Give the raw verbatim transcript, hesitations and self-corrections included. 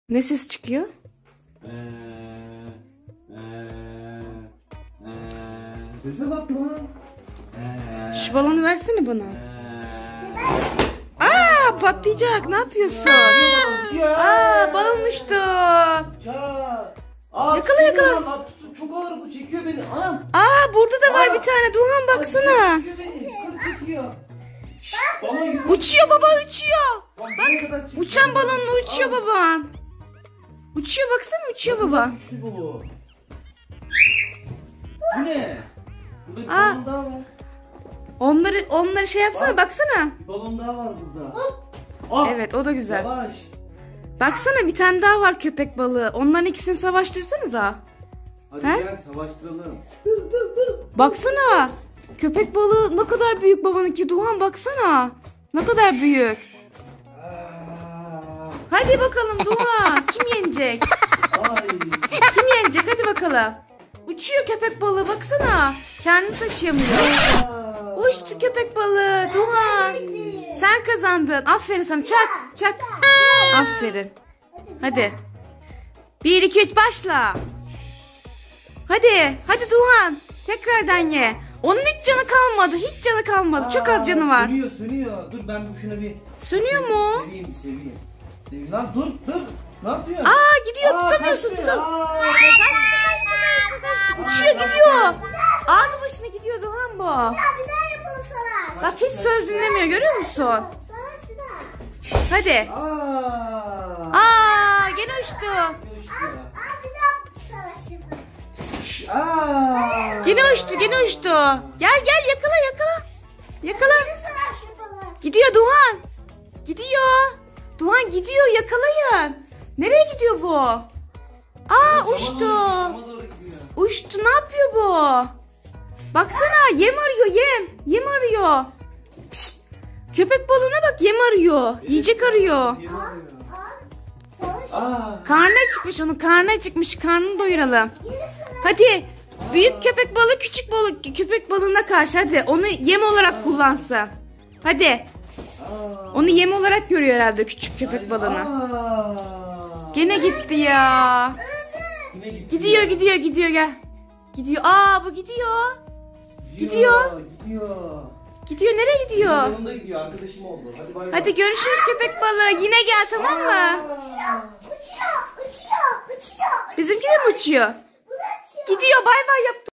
Ne ses çıkıyor? Eee eee eee Sese bak lan. Eee Şu balonu versene bana. eee Aa, patlayacak. Ne yapıyorsun? Ya. Aa, balon uçtu. Ya. Aa, Yakala, yakala. tutuyorum. Aa, tut- çok ağır, bu çekiyor beni. Anam. Aa, burada da var Aa. bir tane. Duhan baksana. Çekiyor beni. Yukarı çekiyor. Şşt, balon yukarı. Uçuyor baba, uçuyor. Bak, buraya kadar çekiyor. Uçan balonla uçuyor Aa, baban. Uçuyor, baksana, uçuyor baba. güçlü bu. Bu ne? Burada bir Aa. balon daha var. Onları onları şey yapsana, Bak. baksana. Bir balon daha var burada. Ah, Evet, o da güzel. Yavaş. Baksana, bir tane daha var köpek balığı. Onların ikisini savaştırsanıza. Hadi He? gel savaştıralım. Baksana. Köpek balığı ne kadar büyük babanınki. Duhan baksana. Ne kadar büyük. Aa, Hadi bakalım Duhan. Kim yenecek? ay. Kim yenecek? Hadi bakalım. Uçuyor köpek balığı, baksana. Kendini taşıyamıyor. Aa. Uçtu köpek balığı. Duhan. Sen kazandın. Aferin sana. Çak. Çak. Aferin. Hadi. Bir, iki, üç, başla. Hadi. Hadi Duhan. Tekrardan ye. Onun hiç canı kalmadı. Hiç canı kalmadı. Çok az canı var. Sönüyor sönüyor. Dur ben bu şuna bir... Sönüyor seveyim, mu? Seveyim bir seveyim. Seveyim. Lan dur dur. Ne yapıyorsun? Aa, gidiyor. Aa, Tutamıyorsun. kaçtı. Tutam. Aa, Kaçtı, kaçtı, kaçtı, kaçtı. Uçuyor, gidiyor. Ağlı başına gidiyor Duhan bu. Ya bir daha yapalım sana. Bak, hiç söz dinlemiyor. Görüyor musun? Sana şuna. Hadi. Aa. Aa, gene uçtu. Aa bir daha sana şimdi. Aa. Gene uçtu, gene uçtu. Gel gel, yakala yakala. Yakala. Bir sana şu balığı. Gidiyor Duhan. Gidiyor. Duhan gidiyor, yakalayın. Nereye gidiyor bu? Aa, Cama uçtu. doğru, cama doğru gidiyor. Uçtu, ne yapıyor bu? Baksana, yem arıyor, yem. Yem arıyor. Pişt. Köpek balığına bak, yem arıyor. Yiyecek arıyor. Yem arıyor. Aa sana şu. Aa. Karnı acıkmış, onun karnı acıkmış. Karnını doyuralım. Yine sana. Hadi. Büyük köpek balığı küçük balık köpek balığına karşı, hadi. Onu yem olarak kullansın. Hadi. Aa. Onu yem olarak görüyor herhalde küçük köpek balığını. Aa. Gene gitti ya. Yine gitti Gidiyor ya. gidiyor gidiyor, gel. Gidiyor. Aa, bu gidiyor. Gidiyor. Gidiyor. Gidiyor, nereye gidiyor? Yanımda gidiyor, arkadaşım oldu. Hadi bay bay. Hadi görüşürüz köpek balığı. Yine gel, tamam mı? Uçuyor, uçuyor, uçuyor, uçuyor. Bizimki de mi uçuyor? Bu da uçuyor. Gidiyor, bay bay yap.